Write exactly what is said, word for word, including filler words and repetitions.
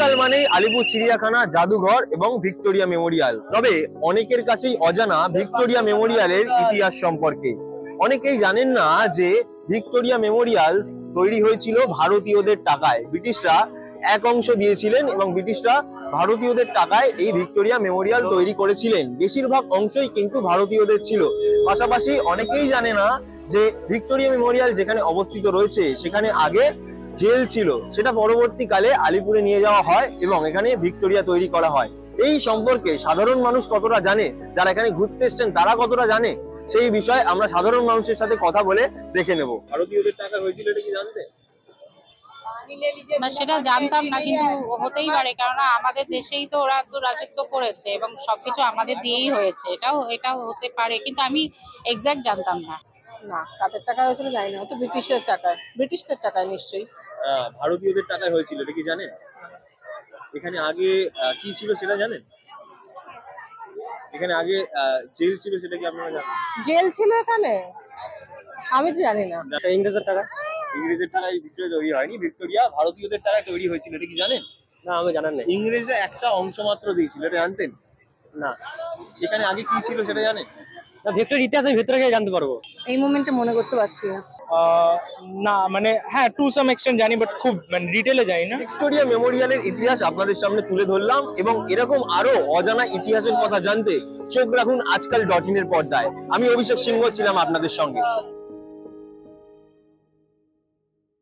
Memorial মানেই আলিপুর চিড়িয়াখানা, জাদুঘর এবং ভিক্টোরিয়া মেমোরিয়াল। তবে অনেকের কাছেই অজানা ভিক্টোরিয়া মেমোরিয়ালের ইতিহাস সম্পর্কে। অনেকেই জানেন না যে ভিক্টোরিয়া মেমোরিয়াল তৈরি হয়েছিল ভারতীয়দের টাকায়। ব্রিটিশরা এক অংশ দিয়েছিলেন এবং ব্রিটিশরা ভারতীয়দের টাকায় এই ভিক্টোরিয়া মেমোরিয়াল তৈরি করেছিলেন। বেশিরভাগ অংশই কিন্তু ভারতীয়দের ছিল। পাশাপাশি অনেকেই জানে না যে ভিক্টোরিয়া মেমোরিয়াল যেখানে অবস্থিত রয়েছে সেখানে আগে জেল ছিল, সেটা পরবর্তীকালে আলিপুরে নিয়ে যাওয়া হয় এবং এখানে ভিক্টোরিয়া তৈরি করা হয়। এই সম্পর্কে সাধারণ মানুষ কতটা জানে, যারা এখানে ঘুরতে এসছেন তারা কতটা জানে, সেই বিষয়ে আমরা সাধারণ মানুষের সাথে কথা বলে দেখে নেব। ভারতীয়দের টাকা হয়েছিল এটা কি জানতে? সেটা জানতাম না, কিন্তু হতেই পারে, কারণ আমাদের দেশেই তো ওরা তো রাজত্ব করেছে এবং সবকিছু আমাদের দিয়েই হয়েছে। এটাও এটাও হতে পারে, কিন্তু আমি এক্সাক্ট জানতাম না। না, কাদের টাকা হয়েছিল জানি না, তো ব্রিটিশের টাকায়, ব্রিটিশদের টাকায় নিশ্চয়ই। ভারতীয়দের টাকায় হয়েছিল এটা কি জানেন? এখানে আগে কি ছিল সেটা জানেন? এখানে আগে জেল ছিল, সেটা কি আপনারা জানেন? জেল ছিল এখানে? আমি তো জানি না। ইংরেজের টাকা, ইংরেজের টাকায় ভিক্টোরিয়া তৈরি হয়নি, ভিক্টোরিয়া ভারতীয়দের টাকায় তৈরি হয়েছিল, এটা কি জানেন? না, আমি জানার নেই। ইংরেজরা একটা অংশ মাত্র দিয়েছিল, এটা জানতেন না। এখানে আগে কি ছিল সেটা জানেন? না, ভিক্টোরিয়ার ইতিহাসের ভিতরে গিয়ে জানতে পারবো। এই মোমেন্টে মনে করতে পারছি না। না মানে হ্যাঁ, টু সাম এক্সটেন্ট জানি, বাট খুব মানে ডিটেইলে জানি না। ভিক্টোরিয়া মেমোরিয়ালের ইতিহাস আপনাদের সামনে তুলে ধরলাম এবং এরকম আরো অজানা ইতিহাসের কথা জানতে চোখ রাখুন আজকাল ডট ইন এর পর্দায়। আমি অভিষেক সিংহ ছিলাম আপনাদের সঙ্গে।